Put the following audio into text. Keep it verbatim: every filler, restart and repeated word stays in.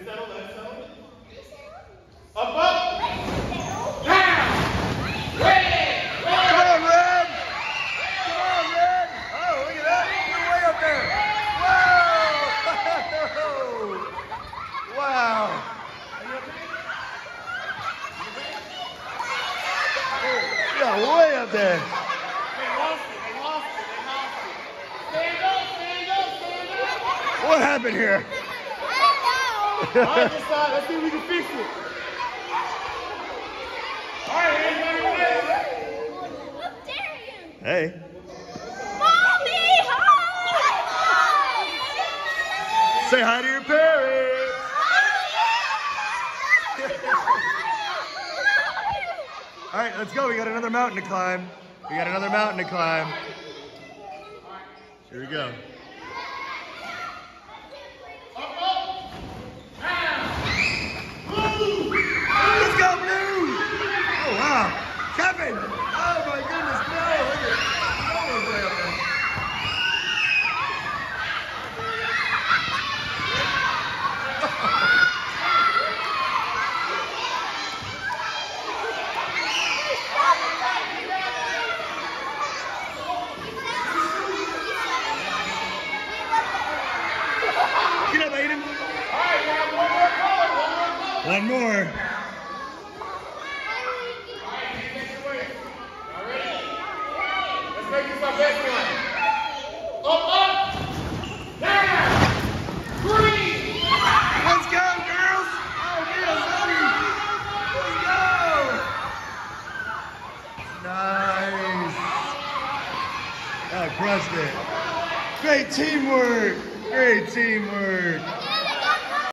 settle, let it settle. Up, up. Down. Red. Come on, Red. Come on, Red. Oh, look at that. You're way up there. Whoa. Wow. Yeah, way up there. They lost it, they lost it, they lost it. Stand up, stand up, stand up. What happened here? All right, this side, let's see if we can fix it. All right, everybody ready? How dare you? Hey. Mommy, hi! Say hi to your parents. All right, let's go. We got another mountain to climb. We got another mountain to climb. Here we go. Let's go, Blue! Oh, wow. Kevin! Oh, my goodness, no! Look at Noah's way up there. Get up, Aiden. All right, we have one more color, one more color. One more. Let's make this our best one. Up, up, down, green. Let's go, girls. Oh, man, buddy. Let's go. Nice. Oh, crushed it. Great teamwork. Great teamwork.